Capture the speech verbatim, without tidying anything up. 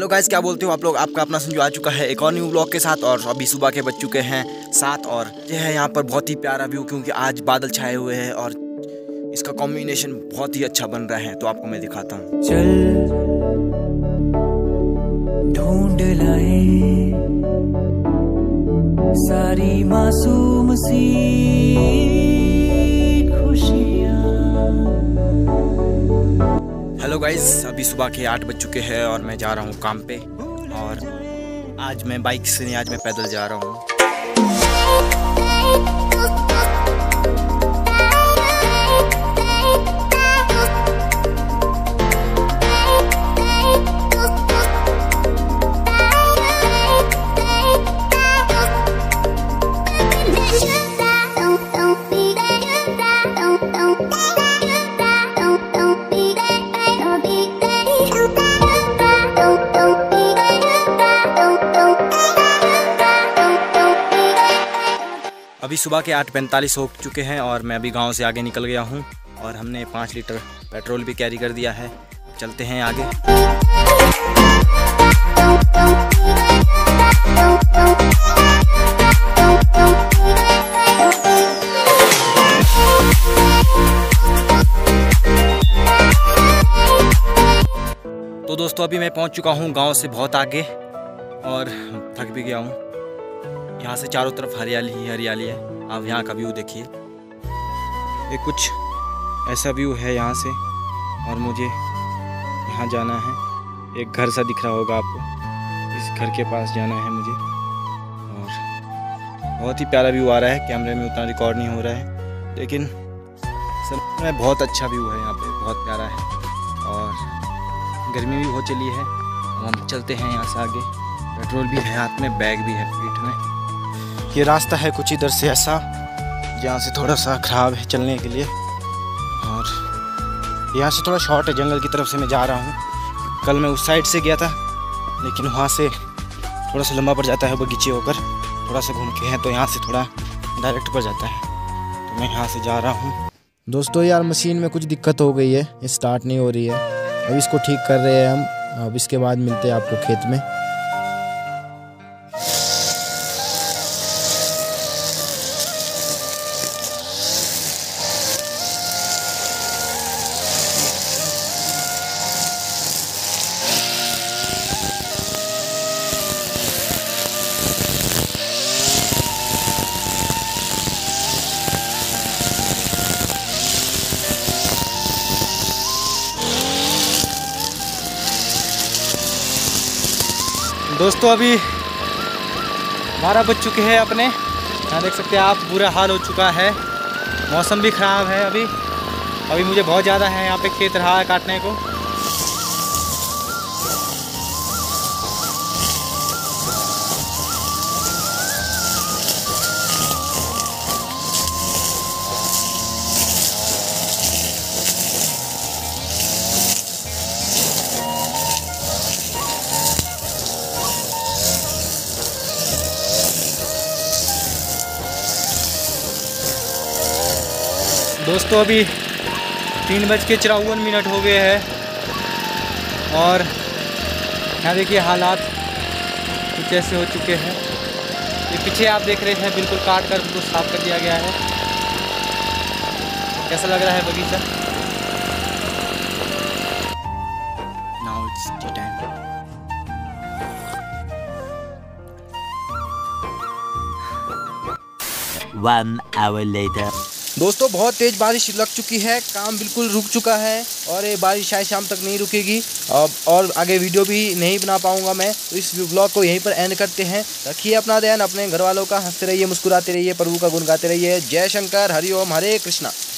Guys, क्या बोलते हो आप लोग। आपका अपना संजू आ चुका है एक और न्यू ब्लॉग के साथ और अभी सुबह के बज चुके हैं सात और ये है यहाँ पर बहुत ही प्यारा व्यू क्योंकि आज बादल छाए हुए हैं और इसका कॉम्बिनेशन बहुत ही अच्छा बन रहा है। तो आपको मैं दिखाता हूँ। चल ढूंढ लाए सारी मासूम सी खुशियाँ। हेलो गाइस, अभी सुबह के आठ बज चुके हैं और मैं जा रहा हूँ काम पे। और आज मैं बाइक से नहीं, आज मैं पैदल जा रहा हूँ। अभी सुबह के आठ पैंतालीस हो चुके हैं और मैं अभी गांव से आगे निकल गया हूं और हमने पाँच लीटर पेट्रोल भी कैरी कर दिया है। चलते हैं आगे। तो दोस्तों, अभी मैं पहुंच चुका हूं गांव से बहुत आगे और थक भी गया हूं। यहाँ से चारों तरफ हरियाली ही हरियाली है। आप यहाँ का व्यू देखिए, ये कुछ ऐसा व्यू है यहाँ से। और मुझे यहाँ जाना है, एक घर सा दिख रहा होगा आपको, इस घर के पास जाना है मुझे। और बहुत ही प्यारा व्यू आ रहा है, कैमरे में उतना रिकॉर्ड नहीं हो रहा है लेकिन सब में बहुत अच्छा व्यू है यहाँ पे, बहुत प्यारा है। और गर्मी भी बहुत चली है। हम चलते हैं यहाँ से आगे। पेट्रोल भी है हाथ में, बैग भी है पीठ में। ये रास्ता है कुछ इधर से ऐसा, जहाँ से थोड़ा सा ख़राब है चलने के लिए। और यहाँ से थोड़ा शॉर्ट है, जंगल की तरफ से मैं जा रहा हूँ। कल मैं उस साइड से गया था लेकिन वहाँ से थोड़ा सा लंबा पड़ जाता है, बगीचे होकर थोड़ा सा घूम के हैं तो यहाँ से थोड़ा डायरेक्ट पड़ जाता है। तो मैं यहाँ से जा रहा हूँ। दोस्तों यार, मशीन में कुछ दिक्कत हो गई है, ये स्टार्ट नहीं हो रही है। अब इसको ठीक कर रहे हैं हम। अब इसके बाद मिलते हैं आपको खेत में। दोस्तों, अभी बारह बज चुके हैं अपने। यहाँ देख सकते हैं आप, बुरा हाल हो चुका है। मौसम भी ख़राब है। अभी अभी मुझे बहुत ज़्यादा है यहाँ पे खेत रहा है काटने को। दोस्तों, अभी तीन बज के चौवन मिनट हो गए हैं और यहाँ देखिए हालात कुछ ऐसे हो चुके हैं। ये पीछे आप देख रहे हैं, बिल्कुल काट कर बिल्कुल साफ कर दिया गया है। कैसा लग रहा है बगीचा? Now it's tea time. One hour later. दोस्तों, बहुत तेज़ बारिश लग चुकी है, काम बिल्कुल रुक चुका है और ये बारिश शायद शाम तक नहीं रुकेगी। अब और आगे वीडियो भी नहीं बना पाऊंगा मैं, तो इस ब्लॉग को यहीं पर एंड करते हैं। रखिए अपना ध्यान, अपने घर वालों का। हंसते रहिए, मुस्कुराते रहिए, प्रभु का गुण गाते रहिए। जय शंकर, हरि ओम, हरे कृष्णा।